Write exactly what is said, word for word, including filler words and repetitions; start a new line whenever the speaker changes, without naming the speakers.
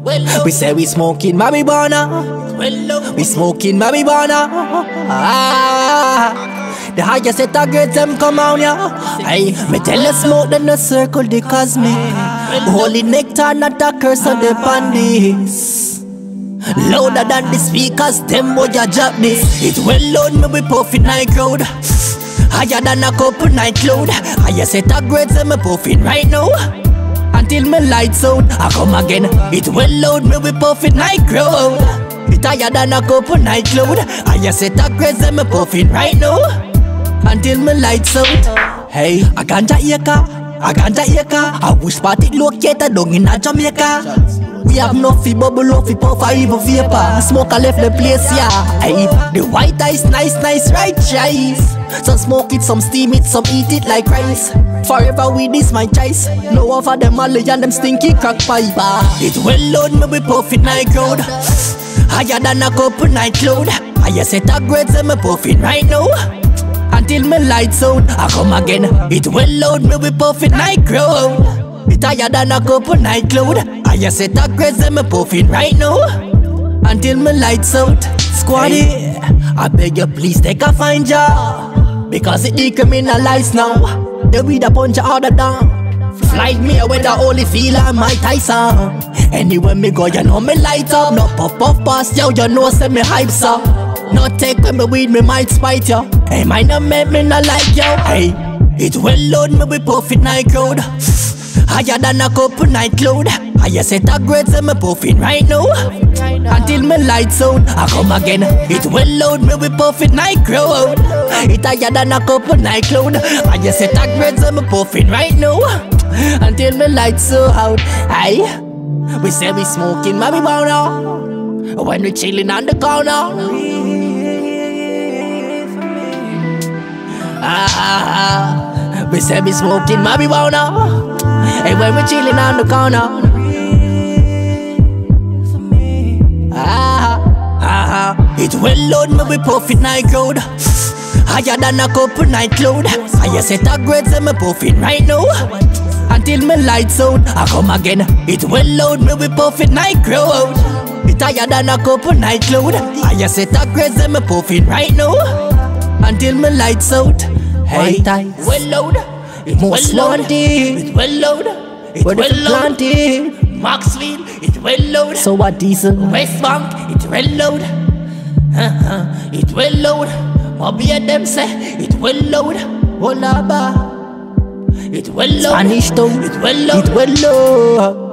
We say we smoking marijuana. We smoking marijuana. Ah, the highest set of grades them come on ya. Hey, me tell you smoke then no circle the cosmic. Holy nectar not a curse on the pandis. Louder than the speakers, them boy ya drop this. It well loud me we puffin' night crowd. Higher than a couple night cloud. Higher set of grades them me puffin' right now. Until me lights out, I come again. It well loud me we puffin' night crowd. It higher than a couple night cloud. Higher set of grades them me puffin' right now. Until me lights out. Hey, I ganja acre, I ganja acre. I wish party located down in a Jamaica. We have no fi bubble, no fi puff, or even vapor. Smoke I left the place, yeah. Hey, the white ice, nice, nice, right choice. Some smoke it, some steam it, some eat it like rice. Forever with this my choice. No over them Malay and them stinky crack pipe. It well load me we puffin' night crowd. Higher than a couple night cloud. Higher set of grades and me puffin' right now. Until me lights out, I come again. It well load me we puffin' night crowd. It higher than a couple night cloud. I set a grades and me puffin' right now. Until me lights out. Squaddy, hey, I beg you please take a fine job. Because it decriminalized now. The weed a punch all the down. Flight me away the only feel I Mike Tyson. Anywhere me go you know me light up. No puff puff past yo you know say me hype so. No take when me weed me might spite yo. Hey might not make me not like yo. Hey, it well load me we puffin' night crowd. Higher than a couple night cloud. Higher set of grades and me puffin' right now. Until me lights out, I come again. It well loud me we puffin' night crowd. It higher than a couple night cloud. Higher set of grades and me puffin' right now. Until me lights out. Aye, we say we smoking marijuana when we chillin' on the corner. Ah, we say we smoking marijuana. Hey, when we chillin' on the corner. Ah, ah, ah. It well load me we puffin' night crowd. Higher than a couple night cloud. Higher set of grades and me puffin' right now. Until me lights out, I come again. It well load me we puffin' night crowd. It higher than a couple night cloud. Higher set of grades and me puffin' right now. Until me lights out. Hey, well load. It well load, it well load, it well load. Maxville, it well load. So what diesel? West Bank, it well load. Uh-huh. It well load. Mobby and them say, it well load. Olaba, it well load. Spanish town, it well load. It well load.